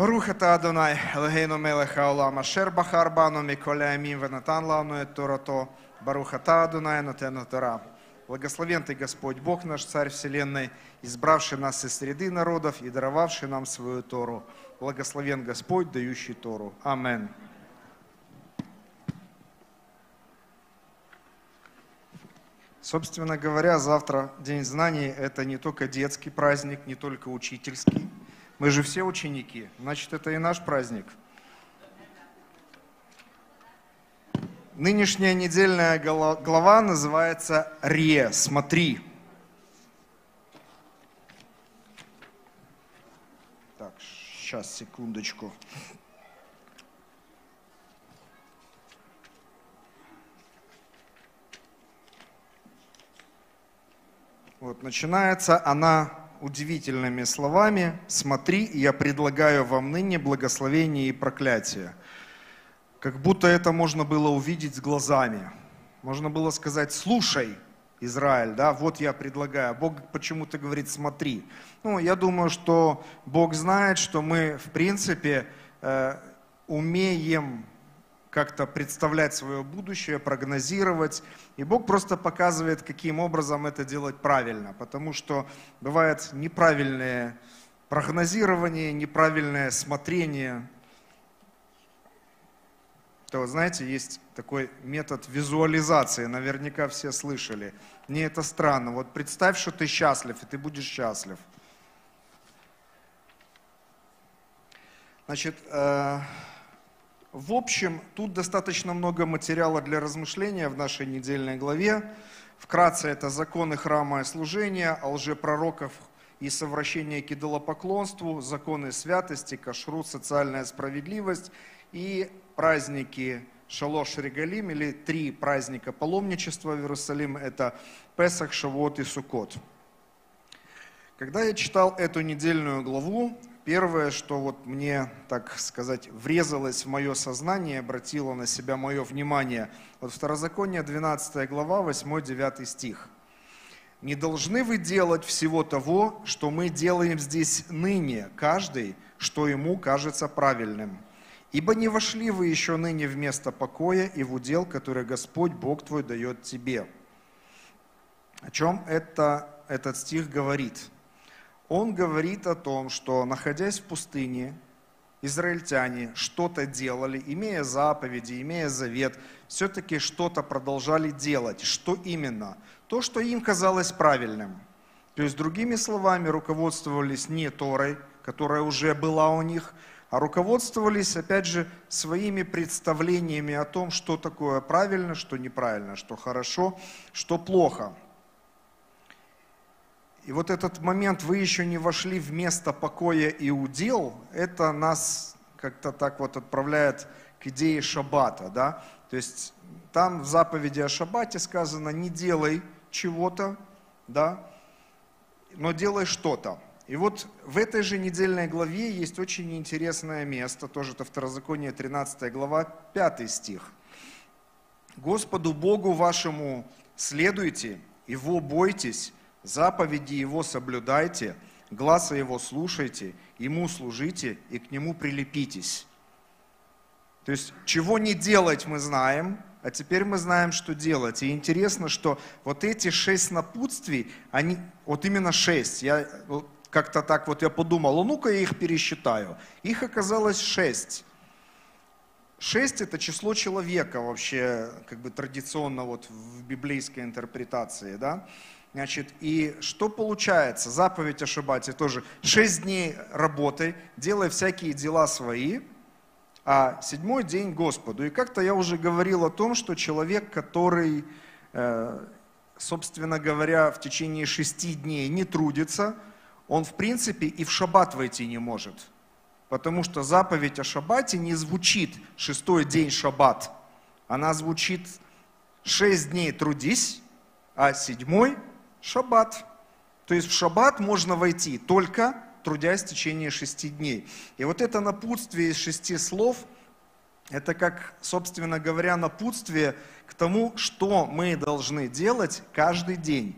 Барух ата Адонай, Элогейну мелех хаолам, ашер бахар бану миколе амин венатан лану эт торато. Барух ата Адонай, нотену тора. Благословен Ты, Господь, Бог наш, Царь Вселенной, избравший нас из среды народов и даровавший нам свою Тору. Благословен Господь, дающий Тору. Амин. Собственно говоря, завтра День знаний – это не только детский праздник, не только учительский. Мы же все ученики, значит, это и наш праздник. Нынешняя недельная глава называется «Ре», «Смотри». Так, сейчас, секундочку. Вот, начинается она удивительными словами: «Смотри, я предлагаю вам ныне благословение и проклятие». Как будто это можно было увидеть с глазами. Можно было сказать: «Слушай, Израиль, да, вот я предлагаю». Бог почему-то говорит: «Смотри». Ну, я думаю, что Бог знает, что мы, в принципе, умеем как-то представлять свое будущее, прогнозировать. И Бог просто показывает, каким образом это делать правильно. Потому что бывает неправильное прогнозирование, неправильное смотрение. То, знаете, есть такой метод визуализации, наверняка все слышали. Мне это странно. Вот представь, что ты счастлив, и ты будешь счастлив. Значит, в общем, тут достаточно много материала для размышления в нашей недельной главе. Вкратце, это законы храма и служения, о лжепророков и совращение к идолопоклонству, законы святости, кашрут, социальная справедливость и праздники Шалош Регалим, или 3 праздника паломничества в Иерусалим, это Песах, Шавуот и Суккот. Когда я читал эту недельную главу, первое, что вот мне, так сказать, врезалось в мое сознание, обратило на себя мое внимание, вот Второзаконие, 12 глава, 8-9 стих. «Не должны вы делать всего того, что мы делаем здесь ныне, каждый, что ему кажется правильным. Ибо не вошли вы еще ныне в место покоя и в удел, который Господь Бог твой дает тебе». О чем этот стих говорит? Он говорит о том, что, находясь в пустыне, израильтяне что-то делали, имея заповеди, имея завет, все-таки что-то продолжали делать. Что именно? То, что им казалось правильным. То есть, другими словами, руководствовались не Торой, которая уже была у них, а руководствовались, опять же, своими представлениями о том, что такое правильно, что неправильно, что хорошо, что плохо. И вот этот момент: «вы еще не вошли в место покоя и удел», это нас как-то так вот отправляет к идее шаббата, да? То есть там в заповеди о шаббате сказано: не делай чего-то, да, но делай что-то. И вот в этой же недельной главе есть очень интересное место, тоже это Второзаконие, 13 глава, 5 стих. «Господу Богу вашему следуйте, Его бойтесь, заповеди Его соблюдайте, гласа Его слушайте, Ему служите и к Нему прилепитесь». То есть, чего не делать мы знаем, а теперь мы знаем, что делать. И интересно, что вот эти 6 напутствий, они, вот именно 6, как-то так вот я подумал, ну-ка я их пересчитаю. Их оказалось 6. 6 это число человека вообще, как бы традиционно вот в библейской интерпретации, да. Значит, и что получается? Заповедь о шаббате тоже. 6 дней работай, делай всякие дела свои, а 7-й день Господу. И как-то я уже говорил о том, что человек, который, собственно говоря, в течение 6 дней не трудится, он, в принципе, и в шаббат войти не может. Потому что заповедь о шаббате не звучит 6-й день шаббат. Она звучит: 6 дней трудись, а 7-й шаббат. То есть в шаббат можно войти, только трудясь в течение 6 дней. И вот это напутствие из 6 слов, это как, собственно говоря, напутствие к тому, что мы должны делать каждый день.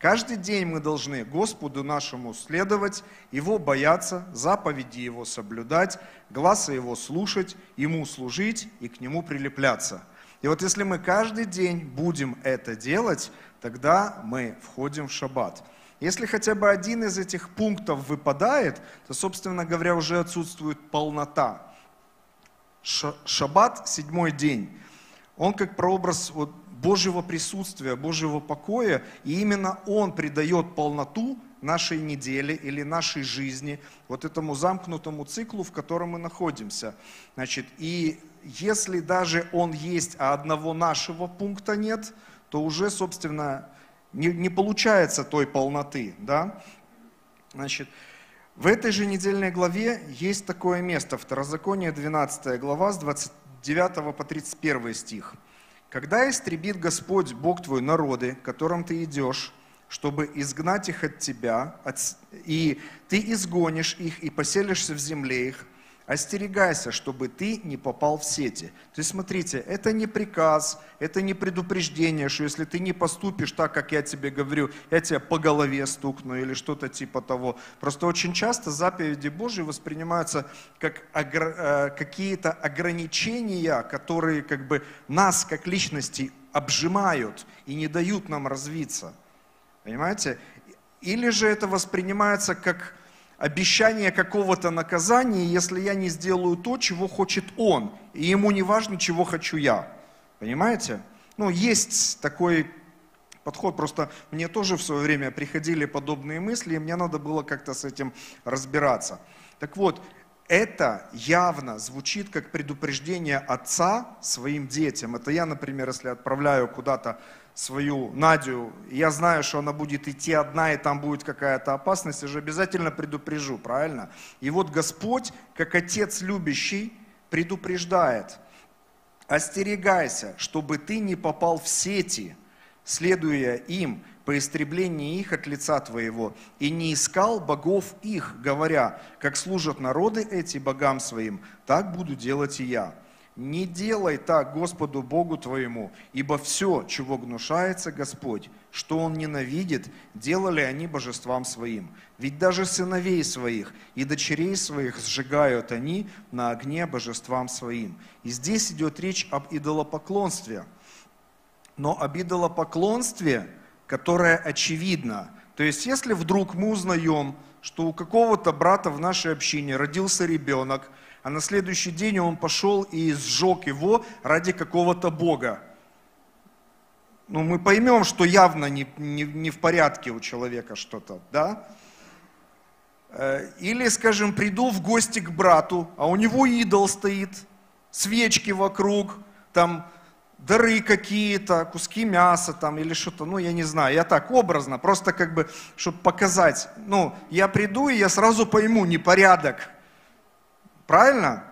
Каждый день мы должны Господу нашему следовать, Его бояться, заповеди Его соблюдать, гласа Его слушать, Ему служить и к Нему прилепляться. И вот если мы каждый день будем это делать, тогда мы входим в шаббат. Если хотя бы один из этих пунктов выпадает, то, собственно говоря, уже отсутствует полнота. Шаббат, 7-й день, он как прообраз Божьего присутствия, Божьего покоя, и именно он придает полноту нашей неделе или нашей жизни, вот этому замкнутому циклу, в котором мы находимся. Значит, и если даже он есть, а одного нашего пункта нет, то уже, собственно, не получается той полноты. Да? Значит, в этой же недельной главе есть такое место, Второзаконие, 12 глава, с 29 по 31 стих. «Когда истребит Господь, Бог твой, народы, которым ты идешь, чтобы изгнать их от тебя, и ты изгонишь их и поселишься в земле их, остерегайся, чтобы ты не попал в сети». То есть, смотрите, это не приказ, это не предупреждение, что если ты не поступишь так, как я тебе говорю, я тебя по голове стукну или что-то типа того. Просто очень часто заповеди Божьи воспринимаются как какие-то ограничения, которые как бы нас, как личности, обжимают и не дают нам развиться. Понимаете? Или же это воспринимается как обещание какого-то наказания, если я не сделаю то, чего хочет он, и ему не важно, чего хочу я. Понимаете? Ну, есть такой подход, просто мне тоже в свое время приходили подобные мысли, и мне надо было как-то с этим разбираться. Так вот, это явно звучит как предупреждение отца своим детям. Это я, например, если отправляю куда-то свою Надю, я знаю, что она будет идти одна, и там будет какая-то опасность, я же обязательно предупрежу, правильно? И вот Господь, как Отец любящий, предупреждает: остерегайся, чтобы ты не попал в сети, следуя им по истреблению их от лица твоего, и не искал богов их, говоря, как служат народы эти богам своим, так буду делать и я. Не делай так Господу Богу твоему, ибо все, чего гнушается Господь, что Он ненавидит, делали они божествам своим. Ведь даже сыновей своих и дочерей своих сжигают они на огне божествам своим. И здесь идет речь об идолопоклонстве. Но об идолопоклонстве, которое очевидно. То есть, если вдруг мы узнаем, что у какого-то брата в нашей общине родился ребенок, а на следующий день он пошел и сжег его ради какого-то бога. Ну, мы поймем, что явно не в порядке у человека что-то, да? Или, скажем, приду в гости к брату, а у него идол стоит, свечки вокруг, там дары какие-то, куски мяса там или что-то, ну, я не знаю, я так образно, просто как бы, чтобы показать. Ну, я приду, и я сразу пойму непорядок. Правильно?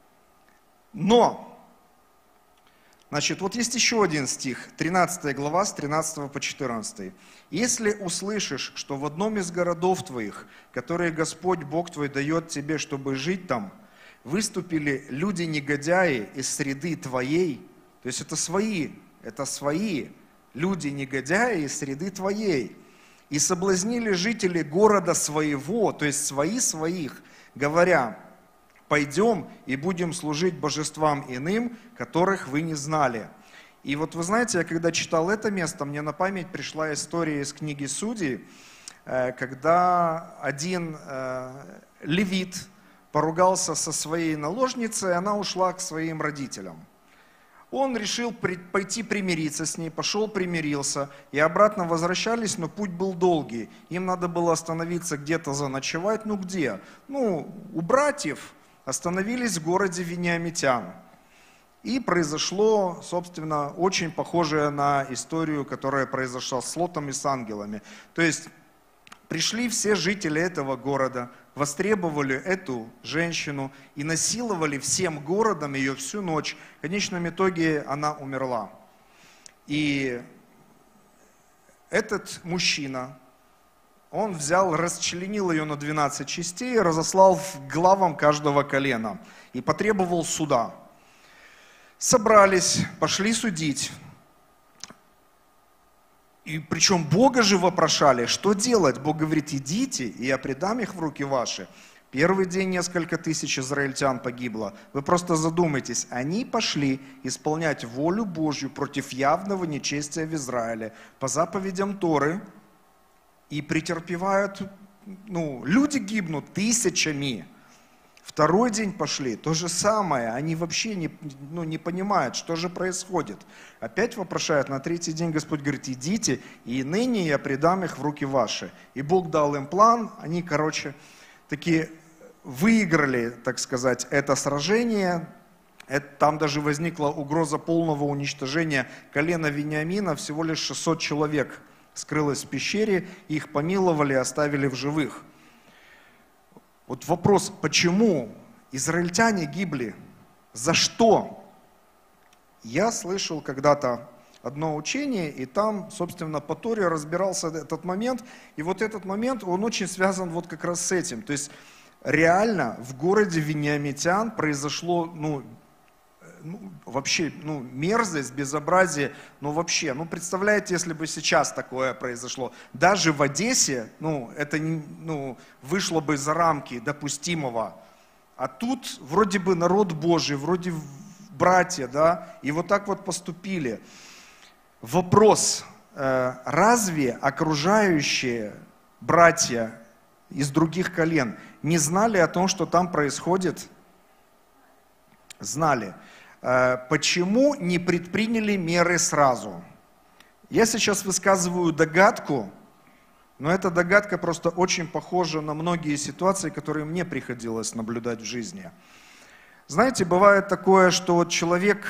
Но, значит, вот есть еще один стих, 13 глава, с 13 по 14. «Если услышишь, что в одном из городов твоих, которые Господь Бог твой дает тебе, чтобы жить там, выступили люди-негодяи из среды твоей», то есть это свои люди-негодяи из среды твоей, «и соблазнили жителей города своего», то есть своих, говоря, «пойдем и будем служить божествам иным, которых вы не знали». И вот вы знаете, я когда читал это место, мне на память пришла история из книги Судей, когда один левит поругался со своей наложницей, и она ушла к своим родителям. Он решил пойти примириться с ней, пошел примирился, и обратно возвращались, но путь был долгий. Им надо было остановиться где-то заночевать, ну где? Ну, у братьев. Остановились в городе Вениамитян. И произошло, собственно, очень похожее на историю, которая произошла с Лотом и с ангелами. То есть пришли все жители этого города, востребовали эту женщину и насиловали всем городом ее всю ночь. В конечном итоге она умерла. И этот мужчина, он взял, расчленил ее на 12 частей и разослал в главам каждого колена и потребовал суда. Собрались, пошли судить. И причем Бога же вопрошали, что делать? Бог говорит, идите, и я предам их в руки ваши. Первый день несколько тысяч израильтян погибло. Вы просто задумайтесь, они пошли исполнять волю Божью против явного нечестия в Израиле по заповедям Торы и претерпевают, люди гибнут тысячами. Второй день пошли, то же самое, они вообще не понимают, что же происходит. Опять вопрошают, на третий день Господь говорит, идите, и ныне я предам их в руки ваши. И Бог дал им план, они, таки выиграли, так сказать, это сражение. Там даже возникла угроза полного уничтожения колена Вениамина, всего лишь 600 человек скрылось в пещере, их помиловали, оставили в живых. Вот вопрос, почему израильтяне гибли? За что? Я слышал когда-то одно учение, и там, собственно, по Торе разбирался этот момент. И вот этот момент, он очень связан вот как раз с этим. То есть реально в городе Вениамитян произошло, вообще, мерзость, безобразие, вообще, представляете, если бы сейчас такое произошло, даже в Одессе, это, вышло бы за рамки допустимого, а тут вроде бы народ Божий, вроде братья, да, и вот так вот поступили. Вопрос, разве окружающие братья из других колен не знали о том, что там происходит? Знали. Почему не предприняли меры сразу? Я сейчас высказываю догадку, но эта догадка просто очень похожа на многие ситуации, которые мне приходилось наблюдать в жизни. Знаете, бывает такое, что человек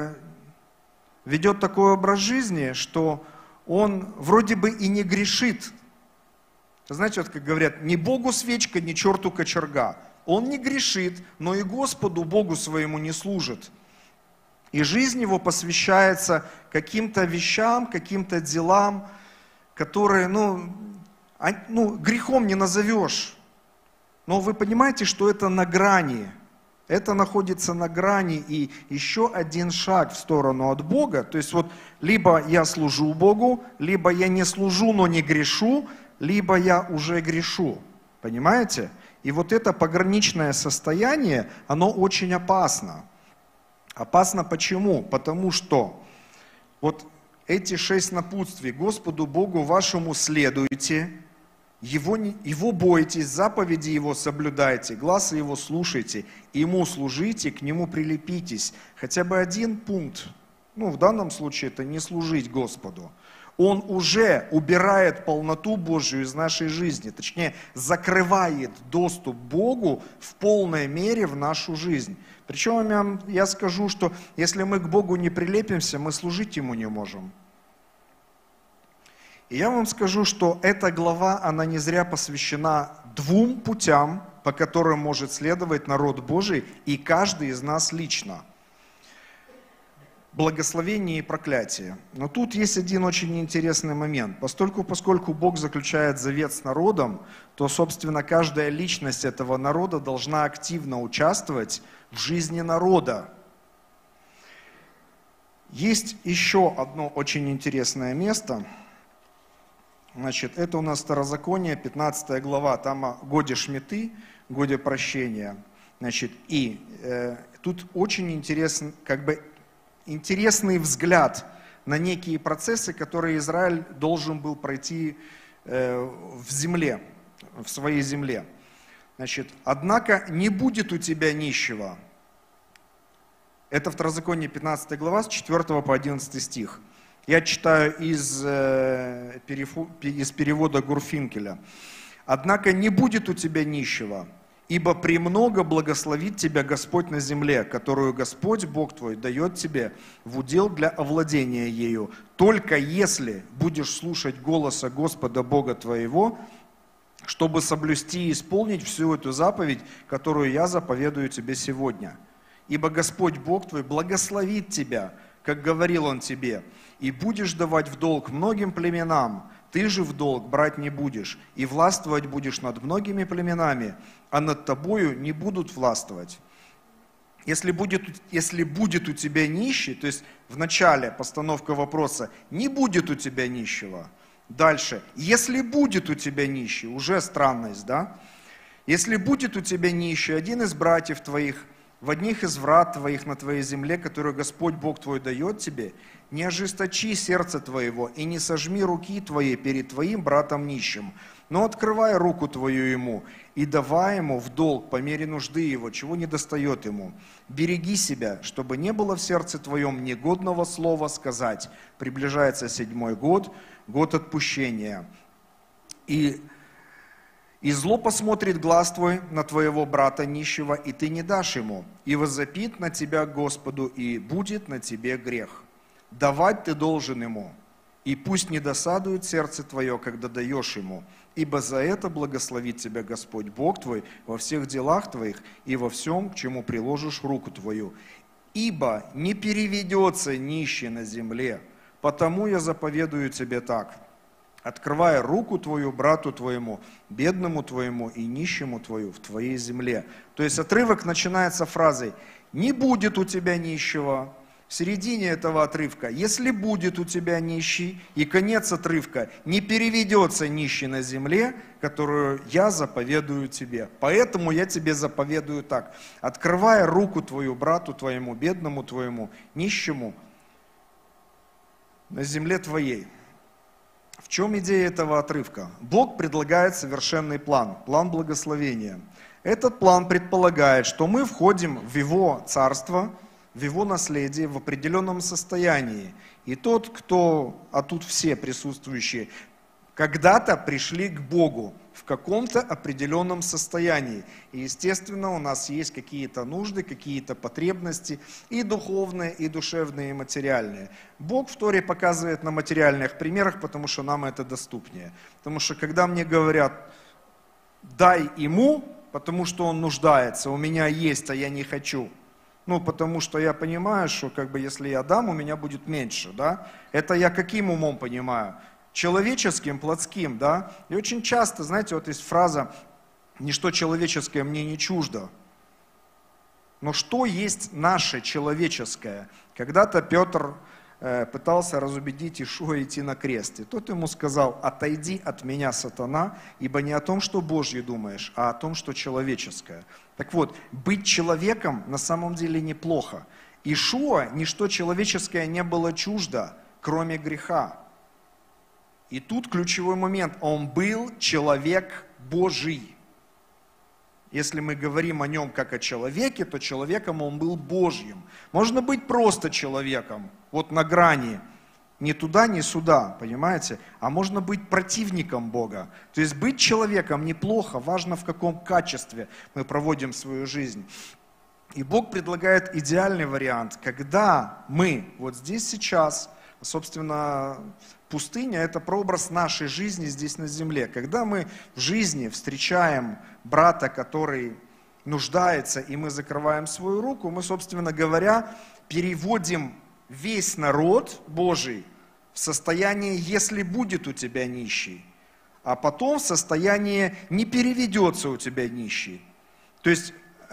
ведет такой образ жизни, что он вроде бы и не грешит. Знаете, вот как говорят, ни Богу свечка, ни черту кочерга. Он не грешит, но и Господу, Богу своему не служит. И жизнь его посвящается каким-то вещам, каким-то делам, которые, грехом не назовешь. Но вы понимаете, что это на грани. Это находится на грани, и еще один шаг в сторону от Бога. То есть вот либо я служу Богу, либо я не служу, но не грешу, либо я уже грешу. Понимаете? И вот это пограничное состояние, оно очень опасно. Опасно почему? Потому что вот эти 6 напутствий: Господу Богу вашему следуйте, Его бойтесь, заповеди Его соблюдайте, гласа Его слушайте, Ему служите, к Нему прилепитесь. Хотя бы один пункт, в данном случае это не служить Господу. Он уже убирает полноту Божию из нашей жизни, точнее, закрывает доступ к Богу в полной мере в нашу жизнь. Причем я скажу, что если мы к Богу не прилепимся, мы служить Ему не можем. И я вам скажу, что эта глава, она не зря посвящена 2 путям, по которым может следовать народ Божий и каждый из нас лично. Благословение и проклятие. Но тут есть один очень интересный момент. Поскольку Бог заключает завет с народом, то, собственно, каждая личность этого народа должна активно участвовать в жизни народа. Есть еще одно очень интересное место. Это у нас Второзаконие, 15 глава, там о годе шмиты, годе прощения. Тут очень интересный взгляд на некие процессы, которые Израиль должен был пройти в своей земле. «Однако не будет у тебя нищего». Это Второзаконие, 15 глава, с 4 по 11 стих. Я читаю из перевода Гурфинкеля. «Однако не будет у тебя нищего, ибо премного благословит тебя Господь на земле, которую Господь Бог твой дает тебе в удел для овладения ею, только если будешь слушать голоса Господа Бога твоего, чтобы соблюсти и исполнить всю эту заповедь, которую я заповедую тебе сегодня. Ибо Господь Бог твой благословит тебя, как говорил Он тебе, и будешь давать в долг многим племенам, ты же в долг брать не будешь, и властвовать будешь над многими племенами, а над тобою не будут властвовать. если будет у тебя нищий, то есть в начале постановка вопроса, не будет у тебя нищего. Дальше, если будет у тебя нищий, уже странность, да? Если будет у тебя нищий, один из братьев твоих, в одних из врат твоих на твоей земле, которую Господь Бог твой дает тебе, не ожесточи сердце твоего и не сожми руки твои перед твоим братом нищим, но открывай руку твою ему и давай ему в долг по мере нужды его, чего не достает ему. Береги себя, чтобы не было в сердце твоем негодного слова сказать. Приближается 7-й год, год отпущения. И зло посмотрит глаз твой на твоего брата нищего, и ты не дашь ему, и возопит на тебя Господу, и будет на тебе грех. Давать ты должен ему, и пусть не досадует сердце твое, когда даешь ему, ибо за это благословит тебя Господь Бог твой во всех делах твоих и во всем, к чему приложишь руку твою. Ибо не переведется нищий на земле, потому я заповедую тебе так. Открывая руку твою брату твоему, бедному твоему и нищему твою в твоей земле. То есть отрывок начинается фразой «Не будет у тебя нищего». В середине этого отрывка «Если будет у тебя нищий», и конец отрывка «Не переведется нищий на земле, которую я заповедую тебе». Поэтому я тебе заповедую так. Открывая руку твою брату твоему, бедному твоему, нищему на земле твоей. В чем идея этого отрывка? Бог предлагает совершенный план, план благословения. Этот план предполагает, что мы входим в Его царство, в Его наследие в определенном состоянии. И тот, кто, а тут все присутствующие, когда-то пришли к Богу в каком-то определенном состоянии. И, естественно, у нас есть какие-то нужды, какие-то потребности, и духовные, и душевные, и материальные. Бог в Торе показывает на материальных примерах, потому что нам это доступнее. Потому что когда мне говорят, дай ему, потому что он нуждается, у меня есть, а я не хочу. Ну, потому что я понимаю, что если я дам, у меня будет меньше, да? Это я каким умом понимаю? Человеческим, плотским, да? И очень часто, знаете, вот есть фраза «ничто человеческое мне не чуждо». Но что есть наше человеческое? Когда-то Петр пытался разубедить Ишуа идти на крест. И тот ему сказал: «Отойди от меня, сатана, ибо не о том, что Божье думаешь, а о том, что человеческое». Так вот, быть человеком на самом деле неплохо. Ишуа ничто человеческое не было чуждо, кроме греха. И тут ключевой момент. Он был человек Божий. Если мы говорим о нем как о человеке, то человеком он был Божьим. Можно быть просто человеком, вот на грани, ни туда, ни сюда, понимаете? А можно быть противником Бога. То есть быть человеком неплохо, важно в каком качестве мы проводим свою жизнь. И Бог предлагает идеальный вариант, когда мы вот здесь сейчас, собственно, пустыня – это прообраз нашей жизни здесь на земле. Когда мы в жизни встречаем брата, который нуждается, и мы закрываем свою руку, мы, собственно говоря, переводим весь народ Божий в состояние «если будет у тебя нищий», а потом в состояние «не переведется у тебя нищий». То есть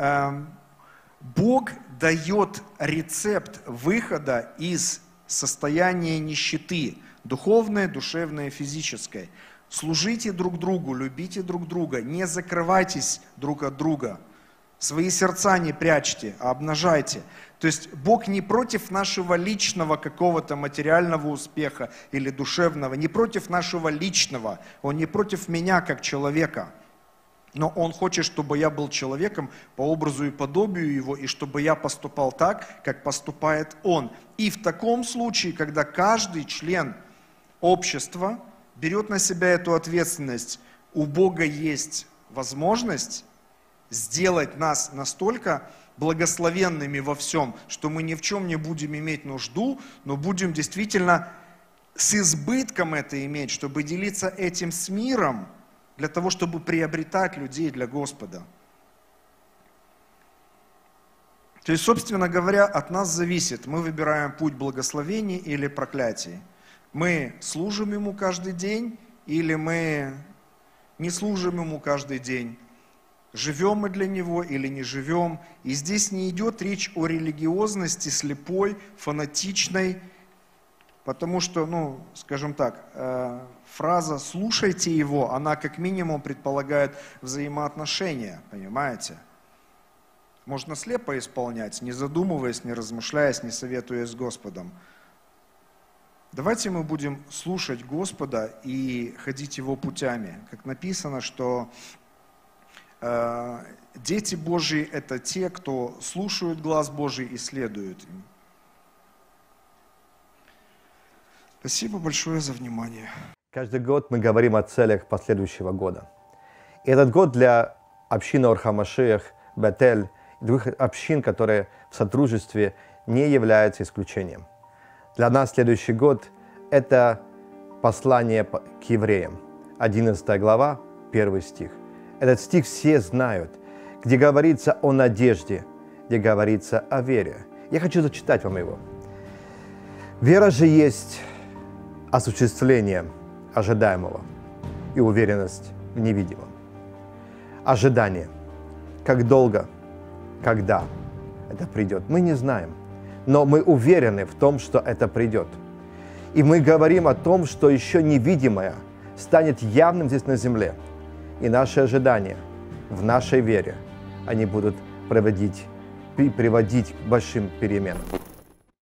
Бог дает рецепт выхода из состояния нищеты, духовное, душевное, физическое. Служите друг другу, любите друг друга, не закрывайтесь друг от друга. Свои сердца не прячьте, а обнажайте. То есть Бог не против нашего личного какого-то материального успеха или душевного, не против нашего личного. Он не против меня как человека. Но Он хочет, чтобы я был человеком по образу и подобию Его, и чтобы я поступал так, как поступает Он. И в таком случае, когда каждый член общества берет на себя эту ответственность, у Бога есть возможность сделать нас настолько благословенными во всем, что мы ни в чем не будем иметь нужду, но будем действительно с избытком это иметь, чтобы делиться этим с миром, для того, чтобы приобретать людей для Господа. То есть, собственно говоря, от нас зависит, мы выбираем путь благословений или проклятий. Мы служим Ему каждый день или мы не служим Ему каждый день, живем мы для Него или не живем. И здесь не идет речь о религиозности слепой, фанатичной, потому что, ну, скажем так, фраза «слушайте Его», она как минимум предполагает взаимоотношения, понимаете? Можно слепо исполнять, не задумываясь, не размышляясь, не советуясь с Господом. Давайте мы будем слушать Господа и ходить Его путями. Как написано, что дети Божьи – это те, кто слушают глаз Божий и следуют им. Спасибо большое за внимание. Каждый год мы говорим о целях последующего года. И этот год для общины Ор ха-Машиах, Бетель и других общин, которые в сотрудничестве, не является исключением. Для нас следующий год – это послание к евреям, 11 глава, 1 стих. Этот стих все знают, где говорится о надежде, где говорится о вере. Я хочу зачитать вам его. «Вера же есть осуществление ожидаемого и уверенность в невидимом». Ожидание. Как долго, когда это придет, мы не знаем. Но мы уверены в том, что это придет. И мы говорим о том, что еще невидимое станет явным здесь на земле. И наши ожидания в нашей вере, они будут приводить к большим переменам.